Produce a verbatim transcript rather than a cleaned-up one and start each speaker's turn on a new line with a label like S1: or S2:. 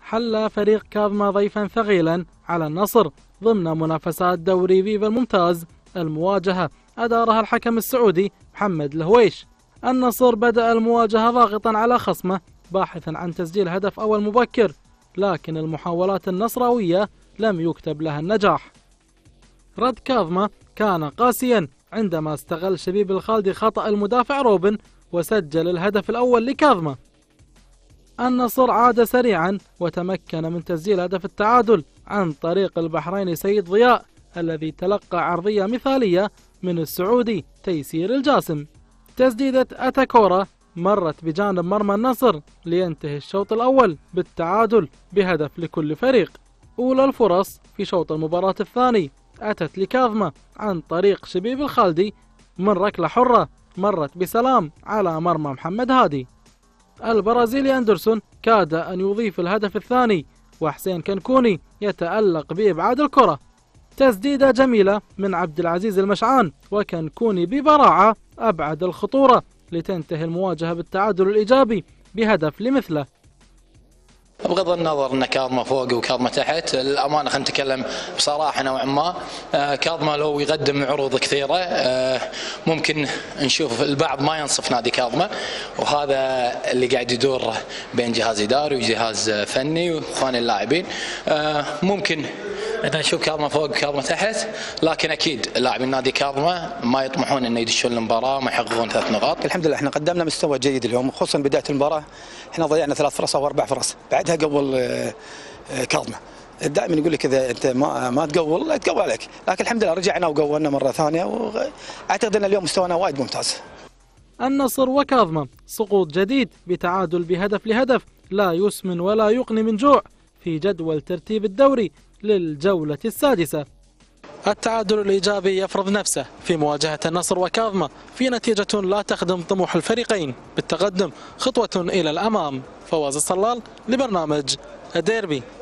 S1: حل فريق كاظمة ضيفا ثقيلا على النصر ضمن منافسات دوري فيفا الممتاز. المواجهة أدارها الحكم السعودي محمد الهويش. النصر بدأ المواجهة ضاغطا على خصمه باحثا عن تسجيل هدف أول مبكر، لكن المحاولات النصراوية لم يكتب لها النجاح. رد كاظمة كان قاسيا عندما استغل شبيب الخالدي خطأ المدافع روبن وسجل الهدف الأول لكاظمة. النصر عاد سريعا وتمكن من تسجيل هدف التعادل عن طريق البحريني سيد ضياء الذي تلقى عرضية مثالية من السعودي تيسير الجاسم. تسديدة أتاكورا مرت بجانب مرمى النصر لينتهي الشوط الأول بالتعادل بهدف لكل فريق. أولى الفرص في شوط المباراة الثاني أتت لكاظمة عن طريق شبيب الخالدي من ركلة حرة مرت بسلام على مرمى محمد هادي. البرازيلي أندرسون كاد أن يضيف الهدف الثاني وحسين كنكوني يتألق بإبعاد الكرة. تسديدة جميلة من عبد العزيز المشعان وكنكوني ببراعة أبعد الخطورة لتنتهي المواجهة بالتعادل الإيجابي بهدف لمثله.
S2: بغض النظر ان كاظمة فوق وكاظمة تحت، الامانه خلينا نتكلم بصراحه نوعا ما. كاظمة لو يقدم عروض كثيره ممكن نشوف البعض ما ينصف نادي كاظمة، وهذا اللي قاعد يدور بين جهاز اداري وجهاز فني واخوان اللاعبين. ممكن اذا نشوف كاظمة فوق كاظمة تحت، لكن اكيد لاعبين نادي كاظمة ما يطمحون انه يدشون المباراه وما يحققون ثلاث نقاط.
S3: الحمد لله احنا قدمنا مستوى جيد اليوم، خصوصا بدايه المباراه احنا ضيعنا ثلاث فرص او اربع فرص بعدها قبل كاظمة. دائما يقول لك اذا انت ما ما تقول لا تقول عليك، لكن الحمد لله رجعنا وقولنا مره ثانيه، واعتقد ان اليوم مستوانا وايد ممتاز.
S1: النصر وكاظمة سقوط جديد بتعادل بهدف لهدف لا يسمن ولا يقني من جوع في جدول ترتيب الدوري للجولة السادسة. التعادل الإيجابي يفرض نفسه في مواجهة النصر وكاظمة في نتيجة لا تخدم طموح الفريقين بالتقدم خطوة إلى الأمام. فواز الصلال لبرنامج الديربي.